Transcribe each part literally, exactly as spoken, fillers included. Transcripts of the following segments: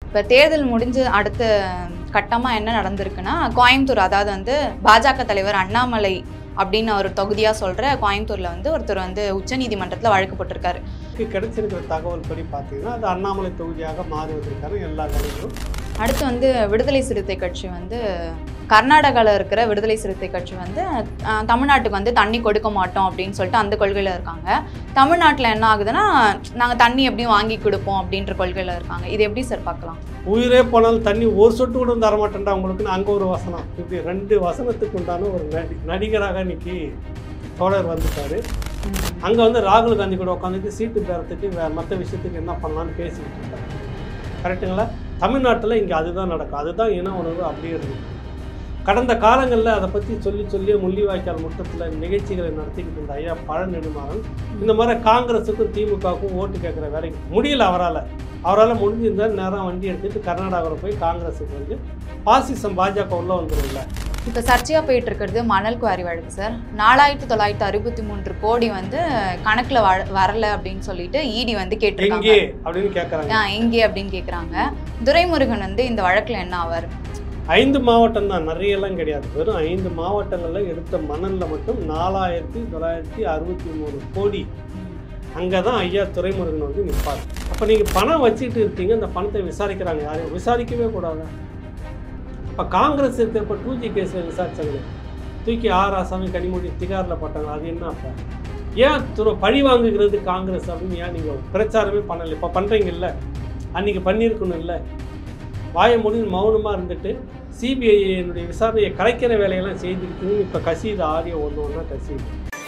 இப்போ தேர்தல் முடிஞ்சு அடுத்த கட்டமாக என்ன நடந்திருக்குன்னா, கோயம்புத்தூர் அதாவது வந்து பாஜக தலைவர் அண்ணாமலை அப்படின்னு ஒரு தொகுதியாக சொல்கிற கோயம்புத்தூரில் வந்து ஒருத்தர் வந்து உச்சநீதிமன்றத்தில் வழக்கு போட்டிருக்காரு. கிடைச்சிருக்கிற தகவல் படி பார்த்தீங்கன்னா அது அண்ணாமலை தொகுதியாக மாறுவதற்கான எல்லா வேலைகளும். அடுத்து வந்து விடுதலை சிறுத்தை கட்சி வந்து கர்நாடகாவில் இருக்கிற விடுதலை சிறுத்தை கட்சி வந்து தமிழ்நாட்டுக்கு வந்து தண்ணி கொடுக்க மாட்டோம் அப்படின்னு சொல்லிட்டு அந்த கொள்கையில் இருக்காங்க. தமிழ்நாட்டில் என்ன ஆகுதுன்னா, நாங்கள் தண்ணி எப்படியும் வாங்கி கொடுப்போம் அப்படின்ற கொள்கையில் இருக்காங்க. இது எப்படி சார் பார்க்கலாம்? உயிரே போனாலும் தண்ணி ஒரு சொட்டு கூட தரமாட்டேன்டா உங்களுக்குன்னு அங்கே ஒரு வசனம். இப்படி ரெண்டு வசனத்துக்கு உண்டான ஒரு நடி நடிகராக இன்னைக்கு தோழர் வந்துட்டாரு. அங்கே வந்து ராகுல் காந்தி கூட உட்காந்துட்டு சீட்டு பேரத்துக்கு வேறு மற்ற விஷயத்துக்கு என்ன பண்ணலான்னு பேசிக்கிட்டு இருக்காங்க. கரெக்டுங்களா? தமிழ்நாட்டில் இங்கே அதுதான் நடக்கும். அதுதான் இன உணர்வு அப்படியே இருக்குது. கடந்த காலங்களில் அதை பற்றி சொல்லி சொல்லியே முள்ளிவாய்க்கால் முற்றத்தில் நிகழ்ச்சிகளை நடத்திக்கிட்டு இருந்த ஐயா பழ நெடுமாறன் இந்த மாதிரி காங்கிரஸுக்கும் திமுகவுக்கும் ஓட்டு கேட்குற வேலைக்கு முடியல. அவரால் அவரால் முடிஞ்சிருந்தால் நேரம் வண்டி எடுத்துகிட்டு கர்நாடகாவில் போய் காங்கிரஸுக்கு வந்து பாசிசம் பாஜக உள்ள வந்துடும்ல. இப்போ சர்ச்சையாக போயிட்டு இருக்கிறது மணல் குவாரி வழக்கு சார். நாலாயிரத்தி தொள்ளாயிரத்தி அறுபத்தி மூன்று கோடி வந்து கணக்கில் வ வரல அப்படின்னு சொல்லிட்டு இடி வந்து கேட்டிருக்காங்க. அப்படின்னு கேட்குறாங்க. எங்கே அப்படின்னு கேட்குறாங்க. துரைமுருகன் வந்து இந்த வழக்கில் என்ன ஆவார்? ஐந்து மாவட்டம் தான், நிறையெல்லாம் கிடையாது. வெறும் ஐந்து மாவட்டங்களில் எடுத்த மணலில் மட்டும் நாலாயிரத்தி தொள்ளாயிரத்தி அறுபத்தி மூணு கோடி. அங்கே தான் ஐயா துரைமுருகன் வந்து நிற்பார். அப்போ நீங்கள் பணம் வச்சுட்டு இருக்கீங்க, அந்த பணத்தை விசாரிக்கிறாங்க. யாரையும் விசாரிக்கவே கூடாது. இப்போ காங்கிரஸ் இருக்கிறப்ப டூ ஜி கேஸில் விசாரிச்சாங்களே, தூக்கி ஆர் ஆசாமி கனிமொழி திகாரில் போட்டாங்க. அது என்ன? அப்போ ஏன் துறை பழி வாங்குகிறது காங்கிரஸ் அப்படின்னு ஏன் நீங்கள் பிரச்சாரமே பண்ணலை? இப்போ பண்ணுறீங்கல்ல, அன்றைக்கி பண்ணியிருக்கணும் இல்லை? வாய முடிஞ்சு மௌனமாக இருந்துட்டு சிபிஐனுடைய விசாரணையை கலைக்கிற வேலையெல்லாம் செய்திருக்குன்னு இப்போ கசிது ஆடியோ ஒன்று ஒன்றா கசிது.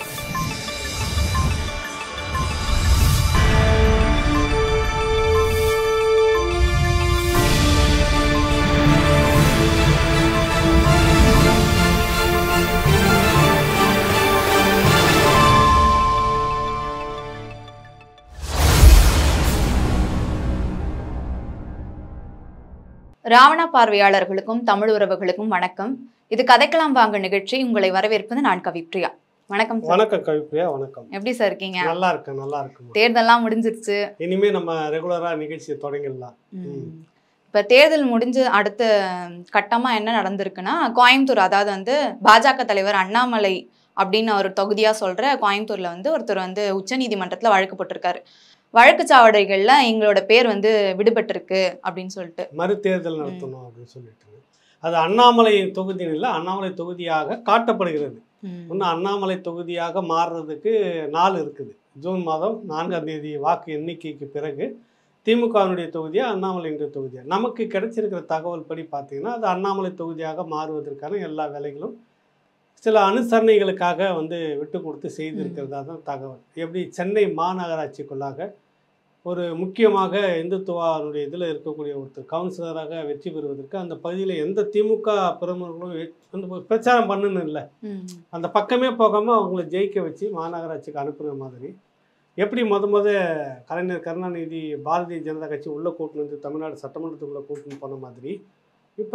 ராவணா பார்வையாளர்களுக்கும் தமிழ் உறவுகளுக்கும் வணக்கம். இது கதைக்கலாம் வாங்க நிகழ்ச்சி. உங்களை வரவேற்பது நான் கவிப்ரியா. வணக்கம். வணக்கம் கவிப்ரியா. வணக்கம். எப்படி சார் இருக்கீங்க? நல்லா இருக்கேன், நல்லா இருக்கு. தேர்தல்லாம் முடிஞ்சிருச்சு. இனிமே நம்ம ரெகுலரா நிகழ்ச்சியை தொடங்கிடலாம். இப்ப தேர்தல் முடிஞ்சு அடுத்த கட்டமா என்ன நடந்திருக்குன்னா, கோயம்புத்தூர் அதாவது வந்து பாஜக தலைவர் அண்ணாமலை அப்படின்னு ஒரு தொகுதியா சொல்ற கோயம்புத்தூர்ல வந்து ஒருத்தர் வந்து உச்சநீதிமன்றத்துல வழக்கு போட்டிருக்காரு. வழக்குச்சாவடிகள்ல எங்களோட பேர் வந்து விடுபட்டிருக்கு அப்படின்னு சொல்லிட்டு மறுதேர்தல் நடத்தணும் அப்படின்னு சொல்லிட்டு. அது அண்ணாமலை தொகுதியில் இல்லை, அண்ணாமலை தொகுதியாக காட்டப்படுகிறது. இன்னும் அண்ணாமலை தொகுதியாக மாறுறதுக்கு நாள் இருக்குது. ஜூன் மாதம் நான்காம் தேதி வாக்கு எண்ணிக்கைக்கு பிறகு திமுகவினுடைய தொகுதியாக அண்ணாமலைன்ற தொகுதியாக நமக்கு கிடைச்சிருக்கிற தகவல் படி பார்த்தீங்கன்னா அது அண்ணாமலை தொகுதியாக மாறுவதற்கான எல்லா வேலைகளும் சில அனுசரணைகளுக்காக வந்து விட்டு கொடுத்து செய்திருக்கிறதா தான் தகவல். எப்படி சென்னை மாநகராட்சிக்குள்ளாக ஒரு முக்கியமாக இந்துத்துவாருடைய இதில் இருக்கக்கூடிய ஒருத்தர் கவுன்சிலராக வெற்றி பெறுவதற்கு அந்த பகுதியில் எந்த திமுக பிரமுகர்களும் வந்து பிரச்சாரம் பண்ணணும் இல்லை, அந்த பக்கமே போகாமல் அவங்கள ஜெயிக்க வச்சு மாநகராட்சிக்கு அனுப்புகிற மாதிரி. எப்படி முத முத கலைஞர் கருணாநிதி பாரதிய ஜனதா கட்சி உள்ளே கூட்டின்னு வந்து தமிழ்நாடு சட்டமன்றத்துக்குள்ளே கூட்டின்னு போன மாதிரி இப்போ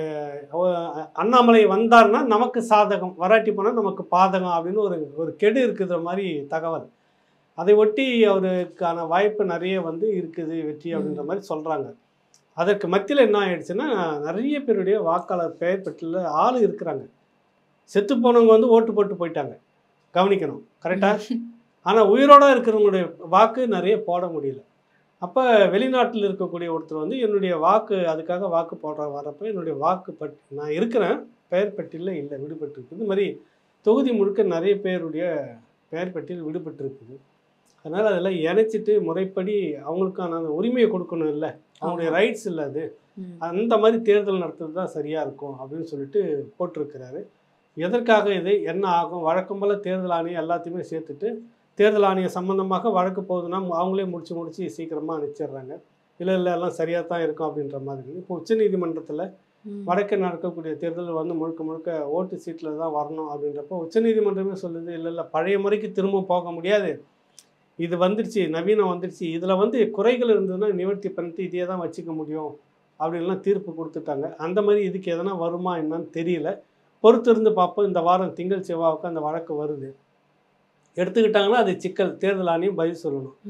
அண்ணாமலை வந்தார்னா நமக்கு சாதகம், வராட்டி போனால் நமக்கு பாதகம் அப்படின்னு ஒரு ஒரு கெடு இருக்குற மாதிரி தகவல். அதை ஒட்டி அவருக்கான வாய்ப்பு நிறைய வந்து இருக்குது வெற்றி அப்படின்ற மாதிரி சொல்கிறாங்க. அதற்கு மத்தியில் என்ன ஆயிடுச்சுன்னா, நிறைய பேருடைய வாக்காளர் பெயர் பட்டியலில் ஆள் இருக்கிறாங்க. செத்து போனவங்க வந்து ஓட்டு போட்டு போயிட்டாங்க, கவனிக்கணும் கரெக்டாக. ஆனால் உயிரோடு இருக்கிறவங்களுடைய வாக்கு நிறைய போட முடியல. அப்போ வெளிநாட்டில் இருக்கக்கூடிய ஒருத்தர் வந்து என்னுடைய வாக்கு அதுக்காக வாக்கு போடுற வரப்போ என்னுடைய வாக்கு பட் நான் இருக்கிறேன், பெயர் பட்டியலில் இல்லை, விடுபட்டுருக்குது. இது மாதிரி தொகுதி முழுக்க நிறைய பேருடைய பெயர் பட்டியல் விடுபட்டுருக்குது. அதனால் அதெல்லாம் இணைச்சிட்டு முறைப்படி அவங்களுக்கான அந்த உரிமையை கொடுக்கணும் இல்லை, அவங்களுடைய ரைட்ஸ் இல்லை, அது அந்த மாதிரி தேர்தல் நடத்துறது தான் சரியாக இருக்கும் அப்படின்னு சொல்லிட்டு போட்டிருக்கிறாரு. எதற்காக இது என்ன ஆகும்? வழக்கம் போல் தேர்தல் ஆணையம் எல்லாத்தையுமே சேர்த்துட்டு தேர்தல் ஆணையம் சம்மந்தமாக வழக்கு போகுதுன்னா அவங்களே முடிச்சு முடிச்சு சீக்கிரமாக அனுப்பிச்சிடுறாங்க. இல்லை இல்லை எல்லாம் சரியாக தான் இருக்கும் அப்படின்ற மாதிரி. இப்போ உச்சநீதிமன்றத்தில் வடக்கே நடக்கக்கூடிய தேர்தல் வந்து முழுக்க முழுக்க ஓட்டு சீட்டில் தான் வரணும் அப்படின்றப்போ உச்சநீதிமன்றமே சொல்லுது, இல்லை இல்லை பழைய முறைக்கு திரும்ப போக முடியாது, இது வந்துடுச்சு, நவீனம் வந்துடுச்சு, இதில் வந்து குறைகள் இருந்ததுன்னா நிவர்த்தி பண்ணிட்டு இதே தான் வச்சுக்க முடியும் அப்படின்லாம் தீர்ப்பு கொடுத்துட்டாங்க. அந்த மாதிரி இதுக்கு எதனா வருமா என்னன்னு தெரியல, பொறுத்து இருந்து பார்ப்போம். இந்த வாரம் திங்கள் செவ்வாய்க்கு அந்த வழக்கு வருது. எடுத்துக்கிட்டாங்கன்னா அது சிக்கல், தேர்தல் ஆணையம் பதில் சொல்லணும்.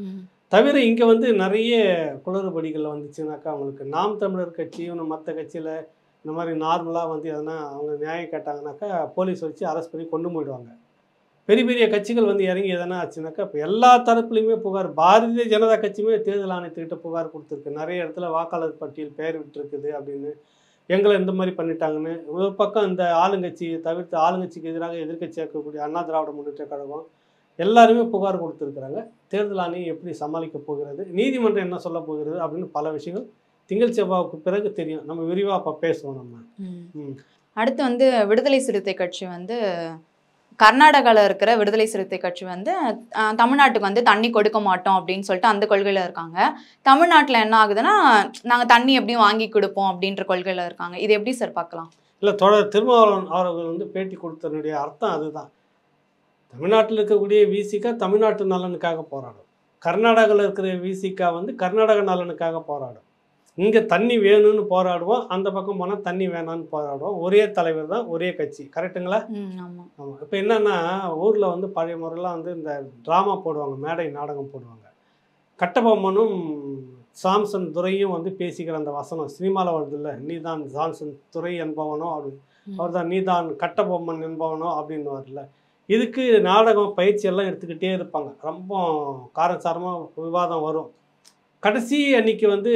தவிர இங்கே வந்து நிறைய குளறுபடிகள் வந்துச்சுனாக்கா அவங்களுக்கு நாம் தமிழர் கட்சி இன்னும் மற்ற கட்சியில் இந்த மாதிரி நார்மலாக வந்து எதனா அவங்க நியாயம் கேட்டாங்கனாக்கா போலீஸ் வச்சு அரெஸ்ட் பண்ணி கொண்டு போயிடுவாங்க. பெரிய பெரிய கட்சிகள் வந்து இறங்கி எதனா ஆச்சுனாக்கா இப்போ எல்லா தரப்புலையுமே புகார். பாரதிய ஜனதா கட்சியுமே தேர்தல் ஆணையத்துக்கிட்ட புகார் கொடுத்துருக்கு. நிறைய இடத்துல வாக்காளர் பட்டியல் பெயர் விட்டுருக்குது அப்படின்னு, எங்களை இந்த மாதிரி பண்ணிட்டாங்கன்னு. ஒரு பக்கம் இந்த ஆளுங்கட்சியை தவிர்த்து ஆளுங்கட்சிக்கு எதிராக எதிர்க்கட்சியாக இருக்கக்கூடிய அண்ணா திராவிட முன்னேற்ற கழகம் எல்லாருமே புகார் கொடுத்துருக்குறாங்க. தேர்தல் ஆணையம் எப்படி சமாளிக்க போகிறது, நீதிமன்றம் என்ன சொல்ல போகிறது அப்படின்னு பல விஷயங்கள் திங்கள் செவ்வாய்க்கு பிறகு தெரியும். நம்ம விரிவாக அப்போ பேசுவோம் நம்ம. ம். அடுத்து வந்து விடுதலை சிறுத்தை கட்சி வந்து கர்நாடகாவில் இருக்கிற விடுதலை சிறுத்தை கட்சி வந்து அஹ், தமிழ்நாட்டுக்கு வந்து தண்ணி கொடுக்க மாட்டோம் அப்படின்னு சொல்லிட்டு அந்த கொள்கையில் இருக்காங்க. தமிழ்நாட்டில் என்ன ஆகுதுன்னா நாங்கள் தண்ணி எப்படியும் வாங்கி கொடுப்போம் அப்படின்ற கொள்கையில் இருக்காங்க. இது எப்படி சார் பார்க்கலாம்? இல்லை, தொடர் திருமாவளவன் அவர்கள் வந்து பேட்டி கொடுத்தனுடைய அர்த்தம் அதுதான். தமிழ்நாட்டில் இருக்கக்கூடிய விசிகா தமிழ்நாட்டு நலனுக்காக போராடும். கர்நாடகாவில் இருக்கிற விசிகா வந்து கர்நாடக நலனுக்காக போராடும். இங்கே தண்ணி வேணும்னு போராடுவோம், அந்த பக்கம் போனால் தண்ணி வேணான்னு போராடுவோம். ஒரே தலைவர் தான், ஒரே கட்சி. கரெக்டுங்களா? ஆமாம் ஆமாம். இப்போ என்னென்னா ஊரில் வந்து பழைய முறையெல்லாம் வந்து இந்த ட்ராமா போடுவாங்க, மேடை நாடகம் போடுவாங்க. கட்டபொம்மனும் சாம்சன் துரையும் வந்து பேசிக்கிற அந்த வசனம் சினிமாவில் வருது இல்லை, நீதான் சாம்சன் துரை என்பவனோ அப்படின்னு, அவர் தான் நீதான் கட்டபொம்மன் என்பவனோ அப்படின்னு வரல. இதுக்கு நாடகம் பயிற்சி எல்லாம் எடுத்துக்கிட்டே இருப்பாங்க. ரொம்ப காரசாரமாக விவாதம் வரும். கடைசி அன்னைக்கு வந்து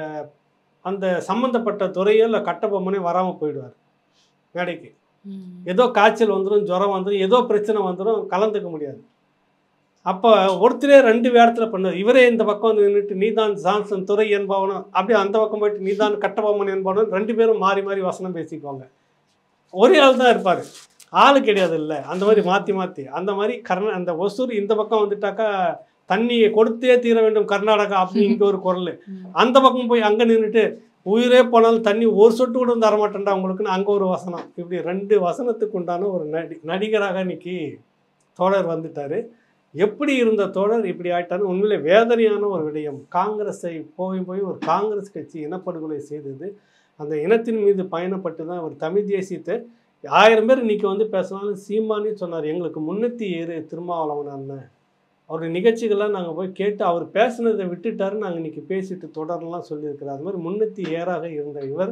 அந்த சம்மந்தப்பட்ட துறையோ இல்லை கட்டபொம்மனே வராமல் போயிடுவார் மேடைக்கு. ஏதோ காய்ச்சல் வந்துடும், ஜுரம் வந்துடும், ஏதோ பிரச்சனை வந்துடும், கலந்துக்க முடியாது. அப்போ ஒருத்தரே ரெண்டு வேடத்தில் பண்ணார். இவரே இந்த பக்கம் வந்து நின்றுட்டு நீதான் சாம்சன் துறை என்பவனும், அப்படியே அந்த பக்கம் போயிட்டு நீதான் கட்டபொம்மன் என்பவனும், ரெண்டு பேரும் மாறி மாறி வசனம் பேசிக்குவாங்க. ஒரே ஆள் தான் இருப்பார், ஆள் கிடையாது இல்லை. அந்த மாதிரி மாற்றி மாற்றி அந்த மாதிரி கர்நா அந்த ஒசூர் இந்த பக்கம் வந்துட்டாக்கா தண்ணியை கொடுத்தே தீர வேண்டும் கர்நாடகா அப்படின்னு இங்கே ஒரு குரல். அந்த பக்கம் போய் அங்கே நின்றுட்டு உயிரே போனாலும் தண்ணி ஒரு சொட்டு கூட வந்து தரமாட்டேன்டா உங்களுக்குன்னு அங்கே ஒரு வசனம். இப்படி ரெண்டு வசனத்துக்கு உண்டான ஒரு நடி நடிகராக இன்னைக்கு தோழர் வந்துட்டார். எப்படி இருந்த தோழர் இப்படி ஆயிட்டாரு. உண்மையிலே வேதனையான ஒரு விடயம். காங்கிரஸை போய் போய் ஒரு காங்கிரஸ் கட்சி இனப்படுகொலை செய்தது. அந்த இனத்தின் மீது பயணப்பட்டு தான் ஒரு தமிழ் தேசியத்தை ஆயிரம் பேர் இன்னைக்கு வந்து பேசினாலும் சீமானே சொன்னார், எங்களுக்கு முன்னூற்றி ஏறு திருமாவளவன் அண்ணன். அவருடைய நிகழ்ச்சிகள்லாம் நாங்கள் போய் கேட்டு அவர் பேசுனதை விட்டுட்டாரு, நாங்கள் இன்றைக்கி பேசிட்டு தொடரலாம் சொல்லியிருக்கிறார். அது மாதிரி முன்னூற்றி ஏறாக இருந்த இவர்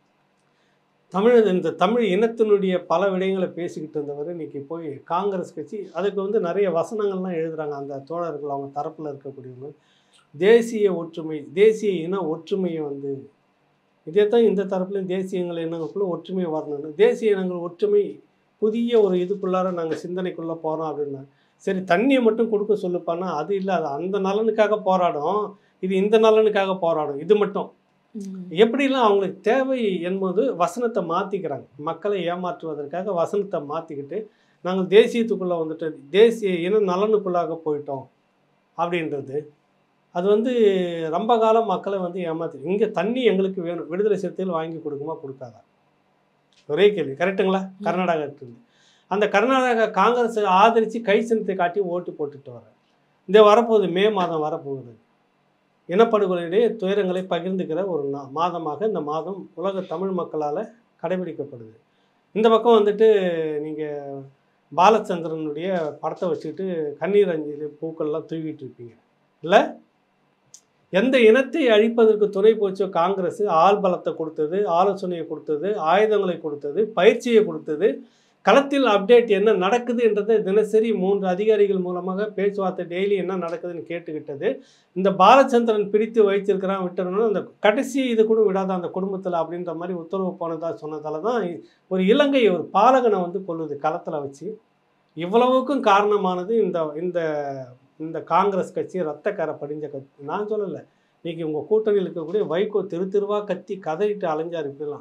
தமிழ் இந்த தமிழ் இனத்தினுடைய பல விடயங்களை பேசிக்கிட்டு இருந்தவர் இன்றைக்கி போய் காங்கிரஸ் கட்சி அதுக்கு வந்து நிறைய வசனங்கள்லாம் எழுதுகிறாங்க அந்த தோழர்கள், அவங்க தரப்பில் இருக்கக்கூடியவங்க. தேசிய ஒற்றுமை, தேசிய இன ஒற்றுமையை வந்து இதே தான் இந்த தரப்புலையும் தேசிய இனங்கள் இனங்களுக்குள்ளே ஒற்றுமை வரணும்னு, தேசிய இனங்கள் ஒற்றுமை புதிய ஒரு இதுக்குள்ளார நாங்கள் சிந்தனைக்குள்ளே போகிறோம் அப்படின்னா, சரி தண்ணியை மட்டும் கொடுக்க சொல்லுப்பான்னா அது இல்லை, அது அந்த நலனுக்காக போராடும், இது இந்த நலனுக்காக போராடும். இது மட்டும் எப்படிலாம் அவங்களுக்கு தேவை என்பது வசனத்தை மாற்றிக்கிறாங்க. மக்களை ஏமாற்றுவதற்காக வசனத்தை மாற்றிக்கிட்டு நாங்கள் தேசியத்துக்குள்ளே வந்துட்டு தேசிய இன நலனுக்குள்ளாக போயிட்டோம் அப்படின்றது அது வந்து ரொம்ப காலம் மக்களை வந்து ஏமாற்று. இங்கே தண்ணி எங்களுக்கு வேணும், விடுதலை சிறுத்தைகள் வாங்கி கொடுக்குமா கொடுக்காதா, ஒரே கேள்வி. கரெக்டுங்களா? கர்நாடகா இருக்குது. அந்த கர்நாடகா காங்கிரஸை ஆதரித்து கை சின்னத்தை காட்டி ஓட்டு போட்டுட்டு வர இந்த வரப்போகுது, மே மாதம் வரப்போகுது. இனப்படுகொலையுடைய துயரங்களை பகிர்ந்துக்கிற ஒரு மாதமாக இந்த மாதம் உலக தமிழ் மக்களால் கடைபிடிக்கப்படுது. இந்த பக்கம் வந்துட்டு நீங்கள் பாலச்சந்திரனுடைய படத்தை வச்சுக்கிட்டு கண்ணீர் அஞ்சலி பூக்கள்லாம் தூக்கிட்டு இருப்பீங்க இல்லை? எந்த இனத்தை அழிப்பதற்கு துணை போச்சோ காங்கிரஸ் ஆள் பலத்தை கொடுத்தது, ஆலோசனையை கொடுத்தது, ஆயுதங்களை கொடுத்தது, பயிற்சியை கொடுத்தது, களத்தில் அப்டேட் என்ன நடக்குது என்றதை தினசரி மூன்று அதிகாரிகள் மூலமாக பேச்சுவார்த்தை டெய்லி என்ன நடக்குதுன்னு கேட்டுக்கிட்டது. இந்த பாலச்சந்திரன் பிரித்து வைத்திருக்கிறான் விட்டுறணும், அந்த கடைசி இது கூட விடாத அந்த குடும்பத்தில் அப்படின்ற மாதிரி உத்தரவு போனதா சொன்னதால தான் ஒரு இலங்கை ஒரு பாலகனை வந்து கொள்ளுது களத்தில் வச்சு. இவ்வளவுக்கும் காரணமானது இந்த இந்த இந்த காங்கிரஸ் கட்சி, ரத்தக்கார படிஞ்ச கட்சி. நான் சொல்லலை, இன்றைக்கி உங்கள் கூட்டணியில் இருக்கக்கூடிய வைகோ தெரு தெருவாக கத்தி கதறிட்டு அலைஞ்சார். இப்படிலாம்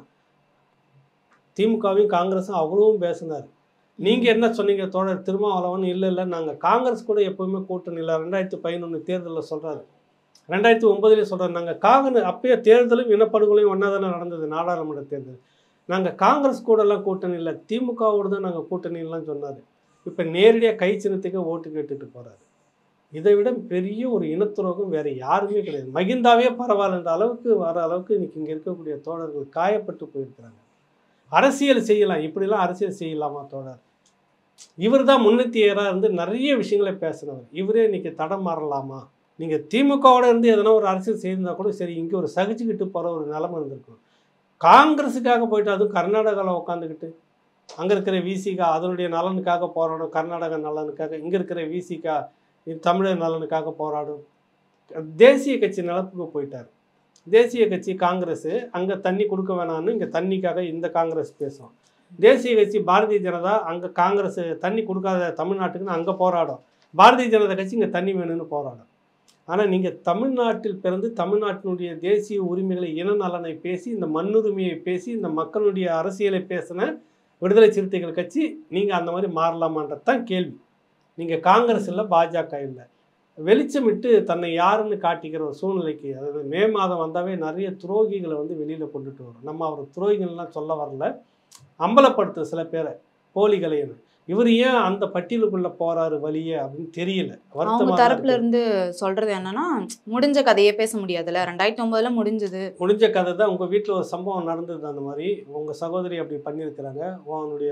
திமுகவையும் காங்கிரஸும் அவ்வளவும் பேசினார். நீங்கள் என்ன சொன்னீங்க தோழர் திருமாவளவன்? இல்லை இல்லை நாங்கள் காங்கிரஸ் கூட எப்போவுமே கூட்டணி இல்லை. ரெண்டாயிரத்தி பதினொன்று தேர்தலில் சொல்கிறாரு, ரெண்டாயிரத்தி ஒன்பதுலேயே சொல்கிறார், நாங்கள் காங்கிரஸ் அப்பயே தேர்தலும் இனப்படுகொலையும் ஒன்றா தானே நடந்தது நாடாளுமன்ற தேர்தல், நாங்கள் காங்கிரஸ் கூடலாம் கூட்டணி இல்லை, திமுகவோடு தான் நாங்கள் கூட்டணிலாம் சொன்னார். இப்போ நேரடியாக கை சின்னத்துக்கு ஓட்டு கேட்டுட்டு போகிறாரு. இதை விட பெரிய ஒரு இனத்துரோகம் வேறு யாருமே கிடையாது. மகிந்தாவே பரவாயில்லன்ற அளவுக்கு வர அளவுக்கு இன்றைக்கி இங்கே இருக்கக்கூடிய தோழர்கள் காயப்பட்டு போயிருக்கிறாங்க. அரசியல் செய்யலாம், இப்படிலாம் அரசியல் செய்யலாமா தோழர்? இவர் தான் முன்னூற்றி ஏறாக இருந்து நிறைய விஷயங்களை பேசுனவர். இவரே இன்றைக்கி தடம் மாறலாமா? நீங்கள் திமுகவோட இருந்து எதனா ஒரு அரசியல் செய்திருந்தா கூட சரி, இங்கே ஒரு சகிச்சுக்கிட்டு போகிற ஒரு நிலைமை இருந்திருக்கும். காங்கிரஸுக்காக போயிட்டு அதுவும் கர்நாடகாவில் உட்காந்துக்கிட்டு அங்கே இருக்கிற விசிகா அதனுடைய நலனுக்காக போராடும், கர்நாடக நலனுக்காக, இங்கே இருக்கிற விசிகா தமிழர் நலனுக்காக போராடும். தேசிய கட்சி நிலப்புக்கு போயிட்டார். தேசிய கட்சி காங்கிரஸ் அங்கே தண்ணி கொடுக்க வேணாம்னு இங்கே தண்ணிக்காக இந்த காங்கிரஸ் பேசும். தேசிய கட்சி பாரதிய ஜனதா அங்கே காங்கிரஸ் தண்ணி கொடுக்காத தமிழ்நாட்டுக்குன்னு அங்கே போராடும். பாரதிய ஜனதா கட்சி இங்கே தண்ணி வேணும்னு போராடும். ஆனால் நீங்கள் தமிழ்நாட்டில் பிறந்து தமிழ்நாட்டினுடைய தேசிய உரிமைகளை இன நலனை பேசி இந்த மண்ணுரிமையை பேசி இந்த மக்களுடைய அரசியலை பேசின விடுதலை சிறுத்தைகள் கட்சி நீங்கள் அந்த மாதிரி மாறலாமான்றது தான் கேள்வி. நீங்கள் காங்கிரஸ் இல்லை, பாஜக இல்லை, வெளிச்சமிட்டு தன்னை யாருன்னு காட்டிக்கிற ஒரு சூழ்நிலைக்கு, அதாவது மே மாதம் வந்தாவே நிறைய துரோகிகளை வந்து வெளியில் கொண்டுட்டு வரும். நம்ம அவர் துரோகிகள்லாம் சொல்ல வரல, அம்பலப்படுத்து சில பேரை போலிகளை. இவர் ஏன் அந்த பட்டியலுக்குள்ள போறாரு வழியே அப்படின்னு தெரியல. அவங்க தரப்புல இருந்து சொல்றது என்னன்னா, முடிஞ்ச கதையே பேச முடியாதுல்ல, ரெண்டாயிரத்தி ஒன்பதுல முடிஞ்சது முடிஞ்ச கதை தான். உங்க வீட்டில் ஒரு சம்பவம் நடந்தது, அந்த மாதிரி உங்க சகோதரி அப்படி பண்ணியிருக்கிறாங்க. அவனுடைய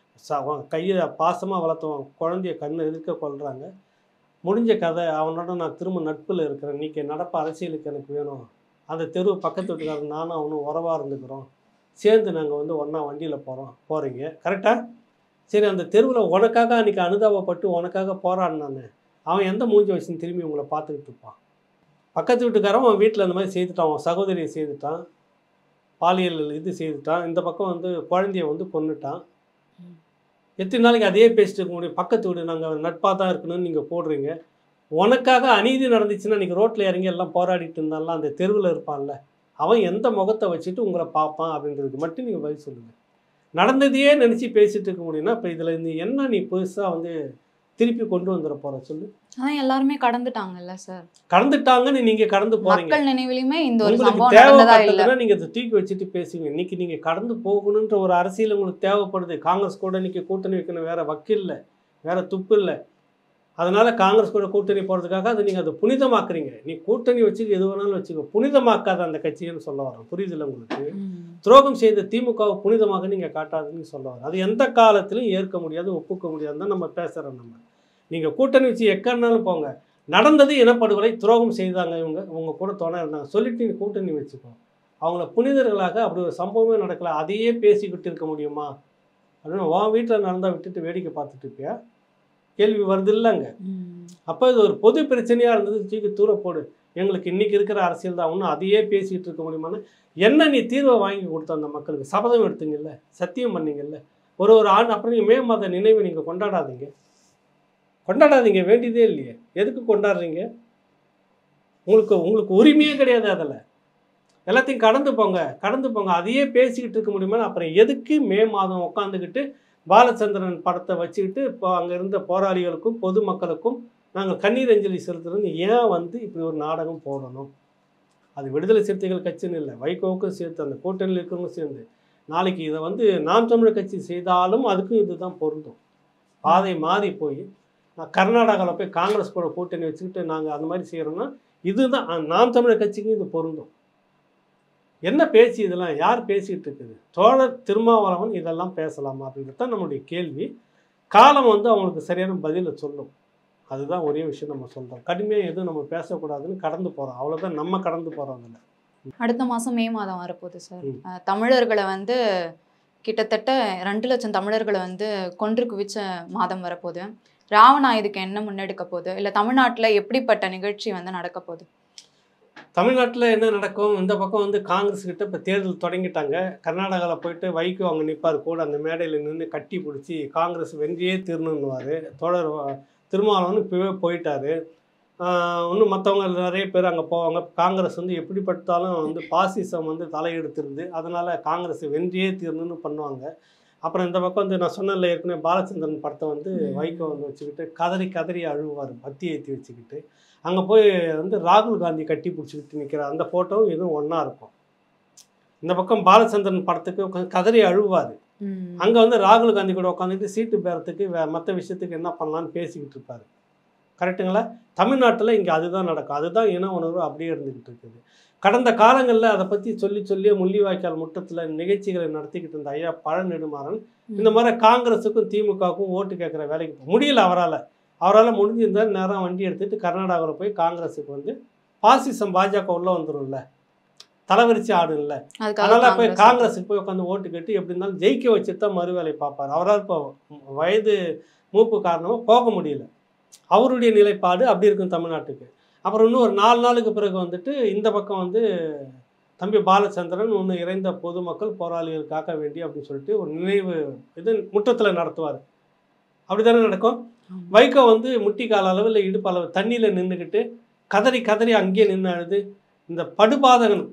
கையை பாசமாக வளர்த்தவன் குழந்தைய கண்ணை எதிர்க்க கொள்றாங்க. முடிஞ்ச கதை. அவனோட நான் திரும்ப நட்பில் இருக்கிறேன், நீக்கு நடப்பு அரசியலுக்கு எனக்கு வேணும், அந்த தெரு பக்கத்து வீட்டுக்காரன் நானும் அவனும் உறவாக இருந்துக்கிறோம், சேர்ந்து நாங்கள் வந்து ஒன்றா வண்டியில் போகிறோம் போகிறீங்க கரெக்டாக. சரி, அந்த தெருவில் உனக்காக அன்றைக்கி அனுதாபப்பட்டு உனக்காக போராடினானே அவன் எந்த மூஞ்சி வச்சுன்னு திரும்பி உங்களை பார்த்துக்கிட்டு இருப்பான். பக்கத்து வீட்டுக்காரன் அவன் வீட்டில் அந்த மாதிரி செய்துட்டான், அவன் சகோதரியை செய்துட்டான், பாலியல் இது செய்துட்டான், இந்த பக்கம் வந்து குழந்தைய வந்து கொன்னுட்டான். எத்தனை நாளைக்கு அதையே பேசிட்டு இருக்க முடியும்? பக்கத்து வீடு நாங்கள் நட்பாக தான் இருக்கணும்னு நீங்கள் போடுறீங்க. உனக்காக அநீதி நடந்துச்சுன்னா இன்றைக்கி ரோட்டில் இறங்கி எல்லாம் போராடிட்டு இருந்தாலும் அந்த தெருவில் இருப்பான்ல, அவன் எந்த முகத்தை வச்சுட்டு உங்களை பார்ப்பான் அப்படின்றதுக்கு மட்டும் நீங்கள் பதில் சொல்லுங்கள். நடந்ததையே நினச்சி பேசிட்டு இருக்க முடியும்னா இப்போ இதில் இந்த என்ன நீ புதுசாக வந்து திருப்பி கொண்டு வந்துட போகிற சொல்லு. அதான் எல்லாருமே கடந்துட்டாங்கல்ல சார். கடந்துட்டாங்கன்னு நீங்கள் கடந்து போகிறீங்க. மக்கள் நினைவிலுமே இந்த ஒரு உங்களுக்கு சம்பவம் நடந்ததா இல்ல. தேவைப்பட்டதுன்னா நீங்கள் அதை தூக்கி வச்சுட்டு பேசுவீங்க. இன்னைக்கு நீங்கள் கடந்து போகணுன்ற ஒரு அரசியல் உங்களுக்கு தேவைப்படுது. காங்கிரஸ் கூட இன்னைக்கு கூட்டணி வைக்கணும், வேற வக்கு இல்லை, வேற துப்பு இல்லை. அதனால காங்கிரஸ் கூட கூட்டணி போகிறதுக்காக அதை நீங்கள் அதை புனிதமாக்குறீங்க. நீ கூட்டணி வச்சுக்க எது வேணாலும் வச்சுக்கோ, புனிதமாக்காத அந்த கட்சின்னு சொல்ல வரோம். புரியுதில்லை உங்களுக்கு? துரோகம் செய்த திமுகவை புனிதமாக நீங்கள் காட்டாதுன்னு சொல்ல வரோம். அது எந்த காலத்திலும் ஏற்க முடியாது, ஒப்புக்க முடியாதுன்னு தான் நம்ம பேசுகிறோம். நம்ம நீங்கள் கூட்டணி வச்சு எக்கன்னாலும் போங்க, நடந்தது இனப்படுகொலை, துரோகம் செய்தாங்க, இவங்க உங்க கூட துணை இருந்தாங்க சொல்லிட்டு நீங்கள் கூட்டணி வச்சுக்கோ. அவங்கள புனிதர்களாக அப்படி ஒரு சம்பவமே நடக்கல, அதையே பேசிக்கிட்டு இருக்க முடியுமா அப்படின்னு உன் வீட்டில் நடந்தால் விட்டுட்டு வேடிக்கை பார்த்துட்டு இருப்பியா? கேள்வி வருது இல்லைங்க. அப்போ இது ஒரு பொது பிரச்சனையாக இருந்தது, தூக்கி தூர போடு, எங்களுக்கு இன்றைக்கி இருக்கிற அரசியல் தான் ஒன்றும் அதையே பேசிகிட்டு இருக்க முடியுமான்னு என்ன நீ தீர்வை வாங்கி கொடுத்த அந்த மக்களுக்கு? சபதம் எடுத்துங்கல்ல, சத்தியம் பண்ணீங்கல்ல ஒரு ஒரு ஆண்டு. அப்புறம் நீங்கள் மே மாத நினைவை நீங்கள் கொண்டாடாதீங்க, கொண்டாடாதீங்க, வேண்டியதே இல்லையே, எதுக்கு கொண்டாடுறீங்க? உங்களுக்கு உங்களுக்கு உரிமையே கிடையாது. அதில் எல்லாத்தையும் கடந்து போங்க, கடந்து போங்க. அதையே பேசிக்கிட்டு இருக்க முடியுமா? அப்புறம் எதுக்கு மே மாதம் உட்காந்துக்கிட்டு பாலச்சந்திரன் படத்தை வச்சுக்கிட்டு இப்போ அங்கே இருந்த போராளிகளுக்கும் பொதுமக்களுக்கும் நாங்கள் கண்ணீர் அஞ்சலி செலுத்துறோன்னு ஏன் வந்து இப்படி ஒரு நாடகம் போடணும்? அது விடுதலை சிறுத்தைகள் கட்சின்னு இல்லை, வைகோவுக்கும் சேர்த்து அந்த கூட்டணியில் இருக்கிறவங்க சேர்ந்து நாளைக்கு இதை வந்து நாம் தமிழர் கட்சி செய்தாலும் அதுக்கும் இது தான் பொருந்தும். பாதை மாறி போய் நான் கர்நாடகாவில் போய் காங்கிரஸ் கூட கூட்டணி வச்சுக்கிட்டு நாங்கள் அந்த மாதிரி செய்கிறோன்னா இதுதான் நாம் தமிழர் கட்சிக்கும் இது பொருந்தும். என்ன பேச்சு இதெல்லாம்? யார் பேசிகிட்டு இருக்குது? தோழர் திருமாவளவன் இதெல்லாம் பேசலாமா அப்படின்றது தான் நம்மளுடைய கேள்வி. காலம் வந்து அவங்களுக்கு சரியான பதிலை சொல்லும். அதுதான் ஒரே விஷயம் நம்ம சொல்கிறோம். கடுமையாக எதுவும் நம்ம பேசக்கூடாதுன்னு கடந்து போகிறோம், அவ்வளோதான். நம்ம கடந்து போகிறோம். அதில் அடுத்த மாதம் மே மாதம் வரப்போகுது சார். தமிழர்களை வந்து கிட்டத்தட்ட ரெண்டு லட்சம் தமிழர்களை வந்து கொன்று குவிச்ச மாதம் வரப்போகுது. ராவணா இதுக்கு என்ன முன்னெடுக்க போகுது? இல்லை தமிழ்நாட்டில் எப்படிப்பட்ட நிகழ்ச்சி வந்து நடக்க போகுது? தமிழ்நாட்டில் என்ன நடக்கும்? இந்த பக்கம் வந்து காங்கிரஸ் கிட்ட இப்போ தேர்தல் தொடங்கிட்டாங்க. கர்நாடகாவில் போயிட்டு வைகோ அங்கே நிற்பார் கூட, அந்த மேடையில் நின்று கட்டி பிடிச்சி காங்கிரஸ் வென்றியே தீர்ணுன்னுவார். தோழர் திருமாவளவன் இப்போவே போயிட்டார். இன்னும் மற்றவங்க நிறைய பேர் அங்கே போவாங்க. காங்கிரஸ் வந்து எப்படிப்பட்டாலும் வந்து பாசிசம் வந்து தலையெடுத்துருது, அதனால் காங்கிரஸ் வென்றியே தீர்ணுன்னு பண்ணுவாங்க. அப்புறம் இந்த பக்கம் வந்து நான் சொன்னல ஏற்கனவே பாலச்சந்திரன் படத்தை வந்து வைகோ வந்து வச்சுக்கிட்டு கதறி கதறி அழுவார், பத்தி ஏற்றி வச்சுக்கிட்டு. அங்கே போய் வந்து ராகுல் காந்தி கட்டி பிடிச்சிக்கிட்டு நிற்கிற அந்த ஃபோட்டோவும் இதுவும் ஒன்றா இருக்கும். இந்த பக்கம் பாலச்சந்திரன் படத்துக்கு கதறி அழுவார், அங்கே வந்து ராகுல் காந்தி கூட உட்காந்துட்டு சீட்டு பேரத்துக்கு வே மற்ற விஷயத்துக்கு என்ன பண்ணலான்னு பேசிக்கிட்டு இருப்பார். கரெக்டுங்களா? தமிழ்நாட்டில் இங்கே அதுதான் நடக்கும். அதுதான் இன உணர்வு அப்படியே இருந்துக்கிட்டு இருக்குது. கடந்த காலங்களில் அதை பற்றி சொல்லி சொல்லியே முள்ளிவாய்க்கால் முட்டத்தில் நிகழ்ச்சிகளை நடத்திக்கிட்டு இருந்த ஐயா பழ நெடுமாறன் இந்த மாதிரி காங்கிரஸுக்கும் திமுகவுக்கும் ஓட்டு கேட்குற வேலைக்கு முடியல அவரால். அவரால் முடிஞ்சிருந்தால் நேரம் வண்டி எடுத்துகிட்டு கர்நாடகாவில் போய் காங்கிரஸுக்கு வந்து பாசிசம் பாஜக உள்ளே வந்துடும்ல, தலைவரிச்சு ஆடும் இல்லை, அதனால் போய் காங்கிரஸுக்கு போய் உட்காந்து ஓட்டு கட்டி எப்படி இருந்தாலும் ஜெயிக்க வச்சுட்டு தான் மறுவேலை பார்ப்பார். அவரால் இப்போ வயது மூப்பு காரணமாக போக முடியல. அவருடைய நிலைப்பாடு அப்படி இருக்கும் தமிழ்நாட்டுக்கு. அப்புறம் இன்னும் ஒரு நாலு நாளுக்கு பிறகு வந்துட்டு இந்த பக்கம் வந்து தம்பி பாலச்சந்திரன் ஒன்று இறைந்த பொதுமக்கள் போராளிகள் காக்க வேண்டி அப்படின்னு சொல்லிட்டு ஒரு நினைவு இது முற்றத்தில் நடத்துவார். அப்படி தானே நடக்கும். வைகோ வந்து முட்டிக்கால அளவு இல்லை இடுப்பு அளவு தண்ணியில் நின்றுக்கிட்டு கதறி கதறி அங்கேயே நின்று அழுது இந்த படுபாதகன்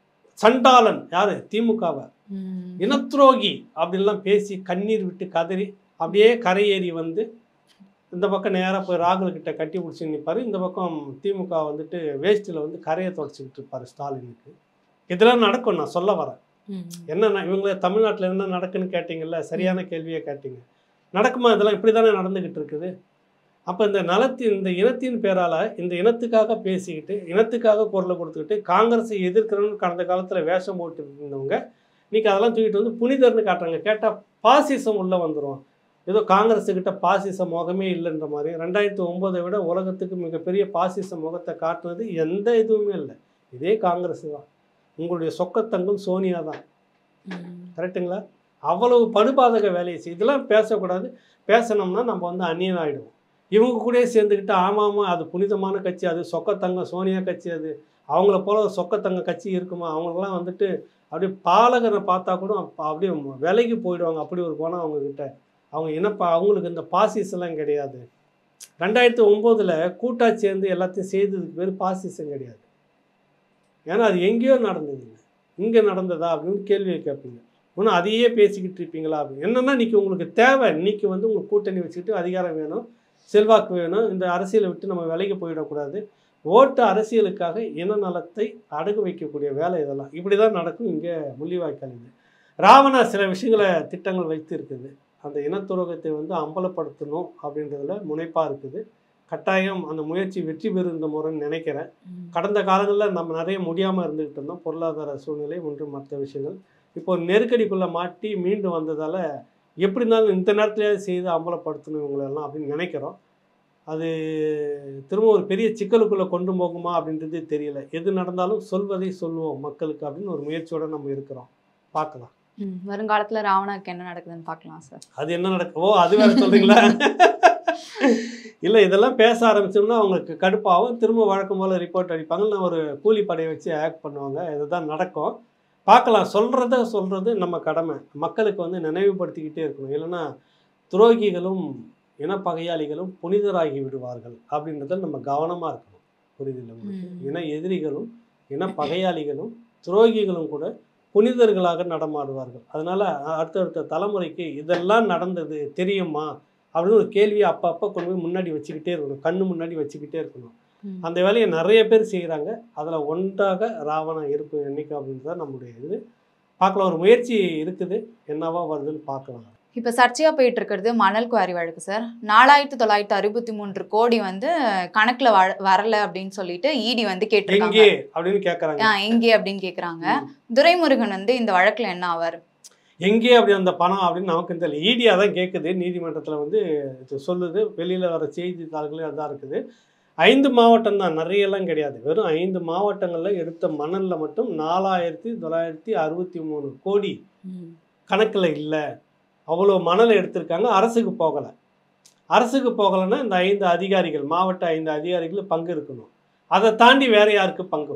சண்டாளன் யாரு திமுகவை இனத்துரோகி அப்படின்லாம் பேசி கண்ணீர் விட்டு கதறி அப்படியே கரையேறி வந்து இந்த பக்கம் நேராக போய் ராகுல் கிட்ட கட்டி பிடிச்சி நிற்பார். இந்த பக்கம் திமுக வந்துட்டு வேஸ்ட்டில் வந்து கரையை தொடச்சிக்கிட்டு இருப்பார் ஸ்டாலினுக்கு. இதெல்லாம் நடக்கும். நான் சொல்ல வரேன் என்னென்ன இவங்கள தமிழ்நாட்டில் என்ன நடக்குன்னு கேட்டிங்கல்ல, சரியான கேள்வியை கேட்டிங்க. நடக்குமா? இதெல்லாம் இப்படி தானே நடந்துக்கிட்டு இருக்குது. அப்போ இந்த நலத்தின் இந்த இனத்தின் பேரால் இந்த இனத்துக்காக பேசிக்கிட்டு இனத்துக்காக குரலை கொடுத்துக்கிட்டு காங்கிரஸை எதிர்க்கிறோன்னு கடந்த காலத்தில் வேஷம் போட்டு இருந்தவங்க இன்றைக்கி அதெல்லாம் தூக்கிட்டு வந்து புனிதர்னு காட்டுறாங்க. கேட்டால் பாசிசம் உள்ளே வந்துடும். ஏதோ காங்கிரஸுக்கிட்ட பாசிச முகமே இல்லைன்ற மாதிரி. ரெண்டாயிரத்தி ஒம்போதை விட உலகத்துக்கு மிகப்பெரிய பாசிச முகத்தை காட்டுறது எந்த இதுவுமே இல்லை, இதே காங்கிரஸ் தான். உங்களுடைய சொக்கத்தங்கம் சோனியா தான். கரெக்டுங்களா? அவ்வளவு படுபாதக வேலையை செய்ய இதெல்லாம் பேசக்கூடாது. பேசணும்னா நம்ம வந்து அந்நியன் ஆகிடுவோம். இவங்க கூட சேர்ந்துக்கிட்டு ஆமாமா அது புனிதமான கட்சி, அது சொக்கத்தங்கம் சோனியா கட்சி, அது அவங்கள போல சொக்கத்தங்க கட்சி இருக்குமா? அவங்களுக்குலாம் வந்துட்டு அப்படியே பாலகரை பார்த்தா கூட அப்படியே விலைக்கு போயிடுவாங்க. அப்படி ஒரு போனால் அவங்கக்கிட்ட அவங்க என்னப்பா அவங்களுக்கு இந்த பாசிசெல்லாம் கிடையாது. ரெண்டாயிரத்தி ஒம்போதில் கூட்டாக சேர்ந்து எல்லாத்தையும் செய்ததுக்கு பேர் பாசிசம் கிடையாது. ஏன்னா அது எங்கேயோ நடந்ததுங்க, இங்கே நடந்ததா அப்படின்னு கேள்வியை கேட்பீங்க. இன்னும் அதையே பேசிக்கிட்டு இருப்பீங்களா அப்படின்னு. என்னென்னா இன்றைக்கி உங்களுக்கு தேவை, இன்றைக்கி வந்து உங்களுக்கு கூட்டணி வச்சுக்கிட்டு அதிகாரம் வேணும், செல்வாக்கு வேணும். இந்த அரசியலை விட்டு நம்ம விலைக்கு போயிடக்கூடாது. ஓட்டு அரசியலுக்காக இன நலத்தை அடகு வைக்கக்கூடிய வேலை இதெல்லாம் இப்படி தான் நடக்கும். இங்கே முள்ளிவாய்க்கால் ராவணா சில விஷயங்களை திட்டங்கள் வைத்து இருக்குது. அந்த இனத்துரோகத்தை வந்து அம்பலப்படுத்தணும் அப்படின்றதுல முனைப்பாக இருக்குது. கட்டாயம் அந்த முயற்சி வெற்றி பெறும் இந்த முறைன்னு நினைக்கிறேன். கடந்த காலங்களில் நம்ம நிறைய முடியாமல் இருந்துக்கிட்டு இருந்தோம், பொருளாதார சூழ்நிலை ஒன்று மற்ற விஷயங்கள். இப்போ நெருக்கடிக்குள்ளே மாட்டி மீண்டு வந்ததால் எப்படி இருந்தாலும் இந்த நேரத்துலேயாவது செய்து அம்பலப்படுத்தணும் இவங்களெல்லாம் அப்படின்னு நினைக்கிறோம். அது திரும்ப ஒரு பெரிய சிக்கலுக்குள்ளே கொண்டு போகுமா அப்படின்றது தெரியல. எது நடந்தாலும் சொல்வதை சொல்லுவோம் மக்களுக்கு அப்படின்னு ஒரு முயற்சியோடு நம்ம இருக்கிறோம். பார்க்கலாம் வருங்காலத்தில் ராவணாக்கு என்ன நடக்குதுன்னு பார்க்கலாம் சார். அது என்ன நடக்கும்? ஓ அது வேறு சொல்கிறீங்களா? இல்லை இதெல்லாம் பேச ஆரம்பிச்சோம்னா அவங்களுக்கு கடுப்பாகும். திரும்ப வழக்கம் போல் ரிப்போர்ட் அடிப்பாங்க. நான் ஒரு கூலிப்படையை வச்சு ஆக்ட் பண்ணுவாங்க. இதுதான் நடக்கும். பார்க்கலாம். சொல்கிறத சொல்கிறது நம்ம கடமை. மக்களுக்கு வந்து நினைவுபடுத்திக்கிட்டே இருக்கணும். இல்லைன்னா துரோகிகளும் இனப்பகையாளிகளும் புனிதராகி விடுவார்கள் அப்படின்றத நம்ம கவனமாக இருக்கணும். புரியுதில்லை உங்களுக்கு? இன எதிரிகளும் இனப்பகையாளிகளும் துரோகிகளும் கூட புனிதர்களாக நடமாடுவார்கள். அதனால் அடுத்தடுத்த தலைமுறைக்கு இதெல்லாம் நடந்தது தெரியுமா அப்படின்னு ஒரு கேள்வியை அப்போ அப்போ கொண்டு போய் முன்னாடி வச்சுக்கிட்டே இருக்கணும், கண்ணு முன்னாடி வச்சுக்கிட்டே இருக்கணும். அந்த வேலையை நிறைய பேர் செய்கிறாங்க. அதில் ஒன்றாக ராவணன் இருக்கும் என்னைக்கு அப்படின்றத நம்முடைய இது பார்க்கலாம். ஒரு முயற்சி இருக்குது, என்னவா வருதுன்னு பார்க்கலாம். இப்போ சர்ச்சையாக போயிட்டு இருக்கிறது மணல் குவாரி வழக்கு சார். நாலாயிரத்தி தொள்ளாயிரத்தி அறுபத்தி மூன்று கோடி வந்து கணக்கில் வ வரல அப்படின்னு சொல்லிட்டு இடி வந்து கேட்டிருக்காங்க. அப்படின்னு கேட்குறாங்க. எங்கே அப்படின்னு கேட்குறாங்க. துரைமுருகன் வந்து இந்த வழக்கில் என்ன ஆவார்? எங்கே அப்படி அந்த பணம் அப்படின்னு நமக்கு தெரியல. ஈடியா தான் கேட்குது, நீதிமன்றத்தில் வந்து சொல்லுது. வெளியில் வர செய்தித்தாள்களே அதான் இருக்குது. ஐந்து மாவட்டம் தான், நிறையெல்லாம் கிடையாது. வெறும் ஐந்து மாவட்டங்களில் எடுத்த மணலில் மட்டும் நாலாயிரத்தி தொள்ளாயிரத்தி அறுபத்தி மூணு கோடி கணக்கில் இல்லை. அவ்வளோ மணல் எடுத்திருக்காங்க. அரசுக்கு போகலை. அரசுக்கு போகலைன்னா இந்த ஐந்து அதிகாரிகள், மாவட்ட ஐந்து அதிகாரிகள் பங்கு இருக்கணும். அதை தாண்டி வேற யாருக்கு பங்கு?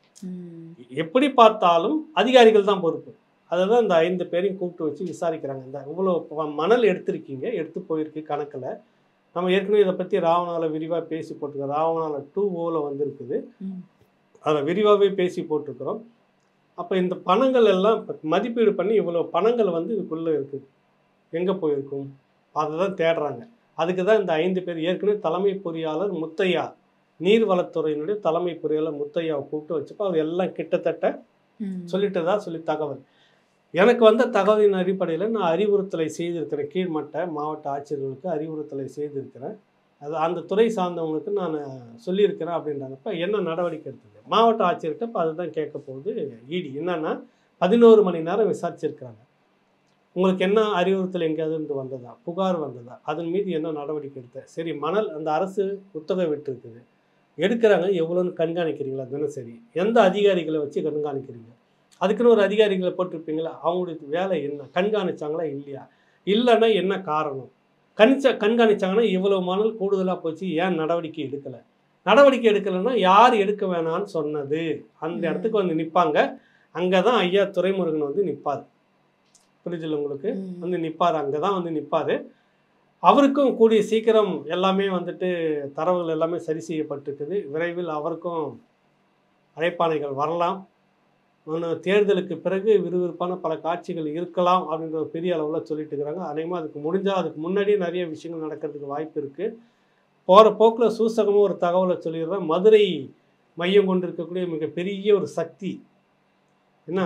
எப்படி பார்த்தாலும் அதிகாரிகள் தான் பொறுப்பு. அதை தான் இந்த ஐந்து பேரையும் கூப்பிட்டு வச்சு விசாரிக்கிறாங்க. இந்த இவ்வளோ மணல் எடுத்திருக்கீங்க, எடுத்து போயிருக்கு கணக்கில். நம்ம ஏற்கனவே இதை பற்றி ராவணாவில் விரிவாக பேசி போட்டிருக்கோம். ராவணாவில் டூ ஓவில் வந்திருக்குது, அதை விரிவாகவே பேசி போட்டிருக்கிறோம். அப்போ இந்த பணங்கள் எல்லாம் மதிப்பீடு பண்ணி இவ்வளோ பணங்கள் வந்து இதுக்குள்ளே இருக்குது, எங்கே போயிருக்கும் அதை தான் தேடுறாங்க. அதுக்கு தான் இந்த ஐந்து பேர் ஏற்கனவே தலைமை பொறியாளர் முத்தையா, நீர்வளத்துறையினுடைய தலைமை பொறியாளர் முத்தையாவை கூப்பிட்டு வச்சுப்போ அவர் எல்லாம் கிட்டத்தட்ட சொல்லிட்டு தான் சொல்லி தகவல். எனக்கு வந்த தகவலின் அடிப்படையில் நான் அறிவுறுத்தலை செய்திருக்கிறேன். கீழ்மட்ட மாவட்ட ஆட்சியர்களுக்கு அறிவுறுத்தலை செய்திருக்கிறேன். அது அந்த துறை சார்ந்தவங்களுக்கு நான் சொல்லியிருக்கிறேன் அப்படின்றப்ப என்ன நடவடிக்கை எடுத்தது மாவட்ட ஆட்சியர்கிட்ட இப்போ அதுதான் கேட்க போகுது இடி. என்னன்னா பதினோரு மணி நேரம் விசாரிச்சிருக்கிறாங்க. உங்களுக்கு என்ன அறிவுறுத்தல் எங்கேயாவது இருந்து வந்ததா, புகார் வந்ததா, அதன் மீது என்ன நடவடிக்கை எடுத்த? சரி, மணல் அந்த அரசு குத்தகை விட்டு இருக்குது, எடுக்கிறாங்க, எவ்வளோன்னு கண்காணிக்கிறீங்களா தினசரி? எந்த அதிகாரிகளை வச்சு கண்காணிக்கிறீங்க? அதுக்குன்னு ஒரு அதிகாரிகளை போட்டிருப்பீங்களா? அவங்களுடைய வேலை என்ன? கண்காணிச்சாங்களா இல்லையா? இல்லைன்னா என்ன காரணம்? கணிச்ச கண்காணிச்சாங்கன்னா இவ்வளோ மணல் கூடுதலாக போச்சு, ஏன் நடவடிக்கை எடுக்கலை? நடவடிக்கை எடுக்கலைன்னா யார் எடுக்க வேணான்னு சொன்னது? அந்த இடத்துக்கு வந்து நிற்பாங்க. அங்கே தான் ஐயா துரைமுருகன் வந்து நிற்பார். புரியுதில்ல உங்களுக்கு? வந்து நிற்பார், அங்கே தான் வந்து நிற்பார். அவருக்கும் கூடிய சீக்கிரம் எல்லாமே வந்துட்டு தரவுகள் எல்லாமே சரி செய்யப்பட்டிருக்குது. விரைவில் அவருக்கும் அழைப்பாணைகள் வரலாம். இன்னும் தேர்தலுக்கு பிறகு விறுவிறுப்பான பல காட்சிகள் இருக்கலாம் அப்படின்ற ஒரு பெரிய அளவில் சொல்லிட்டு இருக்கிறாங்க. அநேகமாக அதுக்கு முடிஞ்சால் அதுக்கு முன்னாடியே நிறைய விஷயங்கள் நடக்கிறதுக்கு வாய்ப்பு இருக்குது. போகிற போக்கில் சூசகமாக ஒரு தகவலை சொல்லிடுறேன். மதுரை மையம் கொண்டு இருக்கக்கூடிய மிகப்பெரிய ஒரு சக்தி, என்ன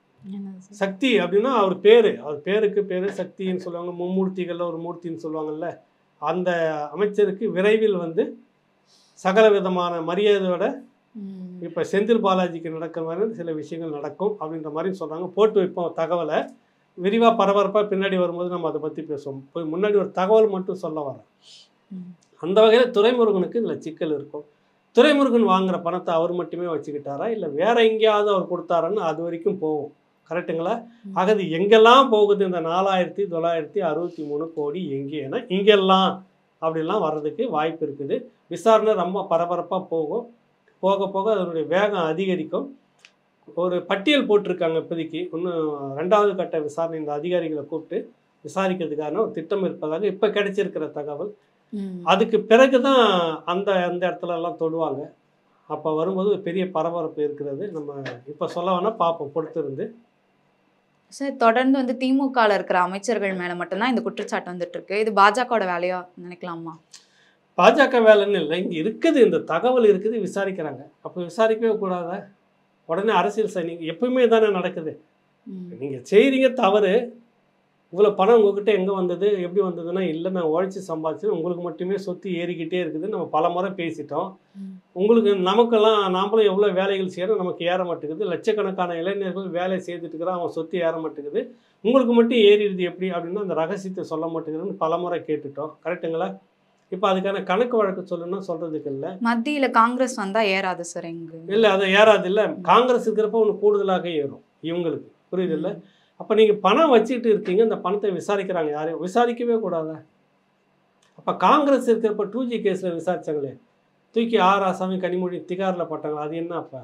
சக்தி அப்படின்னா அவர் பேர், அவர் பேருக்கு பேர் சக்தின்னு சொல்லுவாங்க. மும்மூர்த்திகளில் ஒரு மூர்த்தின்னு சொல்லுவாங்கல்ல, அந்த அமைச்சருக்கு விரைவில் வந்து சகல விதமான மரியாதையோட இப்போ செந்தில் பாலாஜிக்கு நடக்கிற மாதிரி சில விஷயங்கள் நடக்கும் அப்படின்ற மாதிரி சொல்கிறாங்க. போட்டு வைப்போம் தகவலை, விரிவாக பரபரப்பாக பின்னாடி வரும்போது நம்ம அதை பற்றி பேசுவோம். போய் முன்னாடி ஒரு தகவல் மட்டும் சொல்ல வரேன். அந்த வகையில் துரைமுருகனுக்கு இதில் சிக்கல் இருக்கும். துரைமுருகன் வாங்குகிற பணத்தை அவர் மட்டுமே வச்சுக்கிட்டாரா, இல்லை வேற எங்கேயாவது அவர் கொடுத்தாரான்னு அது வரைக்கும் போகும். கரெக்டுங்களா? ஆகது எங்கெல்லாம் போகுது இந்த நாலாயிரத்தி தொள்ளாயிரத்தி அறுபத்தி மூணு கோடி எங்கேன்னா இங்கெல்லாம் அப்படிலாம் வர்றதுக்கு வாய்ப்பு இருக்குது. விசாரணை ரொம்ப பரபரப்பாக போகும். போக போக அதனுடைய வேகம் அதிகரிக்கும். ஒரு பட்டியல் போட்டிருக்காங்க இப்போதைக்கு. இன்னும் ரெண்டாவது கட்ட விசாரணை இந்த அதிகாரிகளை கூப்பிட்டு விசாரிக்கிறதுக்கான ஒரு திட்டம் இருப்பதாக இப்போ கிடைச்சிருக்கிற தகவல். அதுக்கு பிறகு தான் அந்த அந்த இடத்துல எல்லாம் தொடுவாங்க. அப்போ வரும்போது பெரிய பரபரப்பு இருக்கிறது. நம்ம இப்போ சொல்ல வேணால் பார்ப்போம், பொறுத்திருந்து. சார், தொடர்ந்து வந்து திமுகவில் இருக்கிற அமைச்சர்கள் மேலே மட்டும்தான் இந்த குற்றச்சாட்டு வந்துட்டு இருக்கு. இது பாஜகவோட வேலையா நினைக்கலாமா? பாஜக வேலைன்னு இல்லை, இங்கே இருக்குது, இந்த தகவல் இருக்குது, விசாரிக்கிறாங்க. அப்போ விசாரிக்கவே கூடாதா? உடனே அரசியல் சை நீங்கள் எப்பவுமே தானே நடக்குது. நீங்கள் செய்கிறீங்க தவறு, இவ்வளோ பணம் உங்ககிட்ட எங்கே வந்தது, எப்படி வந்ததுன்னா, இல்லை நான் உழைச்சி சம்பாதிச்சு உங்களுக்கு மட்டுமே சொத்து ஏறிக்கிட்டே இருக்குது. நம்ம பல முறை பேசிட்டோம். உங்களுக்கு நமக்கெல்லாம் நாமளும் எவ்வளோ வேலைகள் செய்யறோம், நமக்கு ஏற மாட்டேங்குது. லட்சக்கணக்கான இளைஞர்கள் வேலை செய்துட்டு இருக்கிறான், அவன் சொத்து ஏற மாட்டேங்குது. உங்களுக்கு மட்டும் ஏறிடுது எப்படி அப்படின்னா அந்த ரகசியத்தை சொல்ல மாட்டேங்குதுன்னு பல முறை கேட்டுட்டோம். கரெக்டுங்களா? இப்போ அதுக்கான கணக்கு வழக்கு சொல்லணும்னா சொல்றதுக்கு இல்லை. மத்தியில் காங்கிரஸ் வந்தால் ஏறாது சார் எங்க? இல்லை, அது ஏறாது. இல்லை, காங்கிரஸ் இருக்கிறப்ப ஒன்று கூடுதலாக ஏறும் இவங்களுக்கு. புரியுது இல்லை? அப்போ நீங்கள் பணம் வச்சுக்கிட்டு இருக்கீங்க, அந்த பணத்தை விசாரிக்கிறாங்க. யாரையும் விசாரிக்கவே கூடாதா? அப்போ காங்கிரஸ் இருக்கிறப்ப டூ ஜி கேஸில் விசாரிச்சாங்களே, தூக்கி ஆர் ஆசாமி கனிமொழி திகாரில் போட்டாங்களா, அது என்ன? அப்போ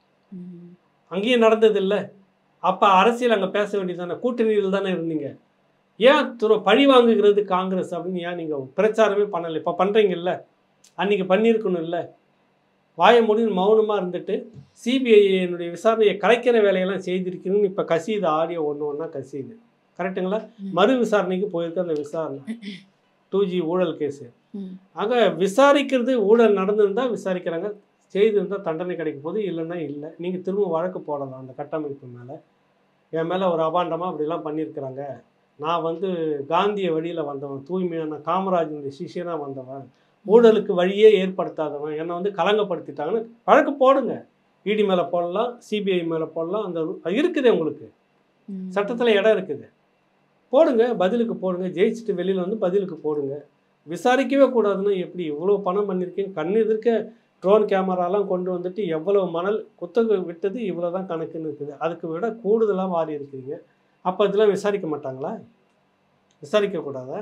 அங்கேயும் நடந்தது இல்லை. அப்போ அரசியல் அங்கே பேச வேண்டியது தானே, கூட்டணியில் தானே இருந்தீங்க. ஏன் துறை பழி வாங்குகிறது காங்கிரஸ் அப்படின்னு ஏன் நீங்கள் பிரச்சாரமே பண்ணலை? இப்போ பண்ணுறீங்கல்ல, அன்றைக்கி பண்ணியிருக்கணும் இல்லை? வாய முடிவு மௌனமாக இருந்துட்டு சிபிஐனுடைய விசாரணையை கலைக்கிற வேலையெல்லாம் செய்திருக்கணும்னு இப்போ கசியுது. ஆடியோ ஒன்று ஒன்றா கசியுது. கரெக்டுங்களா? மறு விசாரணைக்கு போயிருக்கு அந்த விசாரணை, டூ ஜி ஊழல் கேஸு. ஆக விசாரிக்கிறது, ஊழல் நடந்திருந்தால் விசாரிக்கிறாங்க, செய்திருந்தால் தண்டனை கிடைக்கும் போது, இல்லைன்னா இல்லை. நீங்கள் திரும்ப வழக்கு போடலாம் அந்த கட்டமைப்பு மேலே. என் மேலே ஒரு அபாண்டமாக அப்படிலாம் பண்ணியிருக்கிறாங்க, நான் வந்து காந்திய வழியில் வந்தவன், தூய்மையான காமராஜனுடைய சிஷியனாக வந்தவன், ஊழலுக்கு வழியே ஏற்படுத்தாதவன், என்னை வந்து கலங்கப்படுத்திட்டாங்கன்னு வழக்கு போடுங்க. இடி மேலே போடலாம், சிபிஐ மேலே போடலாம். அந்த இருக்குது, உங்களுக்கு சட்டத்தில் இடம் இருக்குது, போடுங்க, பதிலுக்கு போடுங்க. ஜெயிச்சுட்டு வெளியில் வந்து பதிலுக்கு போடுங்க. விசாரிக்கவே கூடாதுன்னா எப்படி? இவ்வளோ பணம் பண்ணியிருக்கீங்க, கண் எதிர்க்க ட்ரோன் கேமராலாம் கொண்டு வந்துட்டு எவ்வளோ மணல் குத்தகை விட்டது, இவ்வளோ தான் கணக்குன்னு இருக்குது. அதுக்கு விட கூடுதலாக மாறி இருக்கிறீங்க. அப்போ இதெல்லாம் விசாரிக்க மாட்டாங்களா? விசாரிக்கக்கூடாதா?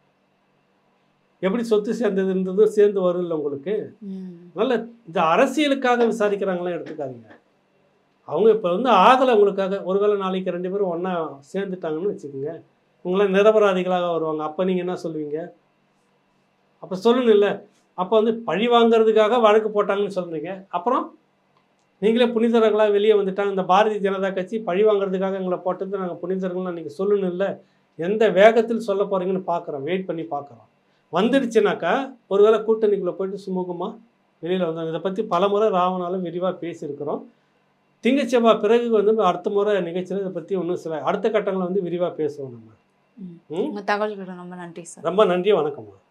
எப்படி சொத்து சேர்ந்தது இருந்ததும் சேர்ந்து வரும் இல்லை உங்களுக்கு? நல்ல இந்த அரசியலுக்காக விசாரிக்கிறாங்களாம் எடுத்துக்காதீங்க. அவங்க இப்போ வந்து ஆகலை உங்களுக்காக. ஒருவேளை நாளைக்கு ரெண்டு பேரும் ஒன்றா சேர்ந்துட்டாங்கன்னு வச்சுக்கோங்க, உங்களாம் நிரபராதிகளாக வருவாங்க. அப்போ நீங்கள் என்ன சொல்லுவீங்க? அப்போ சொல்லணும் இல்லை? அப்போ வந்து பழி வாங்கிறதுக்காக வழக்கு போட்டாங்கன்னு சொல்கிறீங்க. அப்புறம் நீங்களே புனிதர்களாக வெளியே வந்துட்டாங்க. இந்த பாரதிய ஜனதா கட்சி பழி வாங்கிறதுக்காக எங்களை போட்டது நாங்கள் புனிதர்கள்லாம் நீங்கள் சொல்லணும் இல்லை? எந்த வேகத்தில் சொல்ல போகிறீங்கன்னு பார்க்குறோம், வெயிட் பண்ணி பார்க்குறோம். வந்துடுச்சுனாக்கா ஒருவேளை கூட்டணிக்குள்ளே போயிட்டு சுமூகமாக வெளியில் வந்தாங்க. இதை பற்றி பல முறை ராவனாலும் விரிவாக பேசியிருக்கிறோம். திங்கச்செவ்வா பிறகு வந்து அடுத்த முறை நிகழ்ச்சியில் இதை பற்றி இன்னும் சில அடுத்த கட்டங்களை வந்து விரிவாக பேசுவோம் நம்ம. தகவல்கள் ரொம்ப நன்றி சார். ரொம்ப நன்றி, வணக்கம்மா.